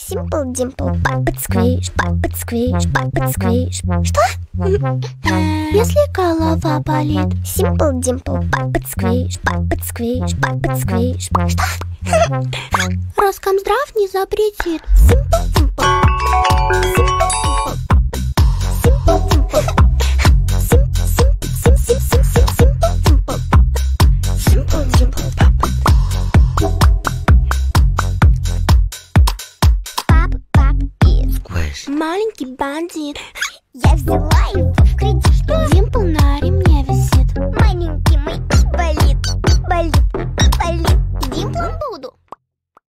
Simple Dimple, puppet squish, puppet squish, puppet squish. Что? Если голова болит. Simple Dimple, puppet squish, puppet squish, puppet squish. Что? Роскомздрав не запретит. Simple Dimple, Simple Dimple, Simple Dimple, Simple Dimple. Папа из Маленький бандит. Я взяла его в кредит. Димпл на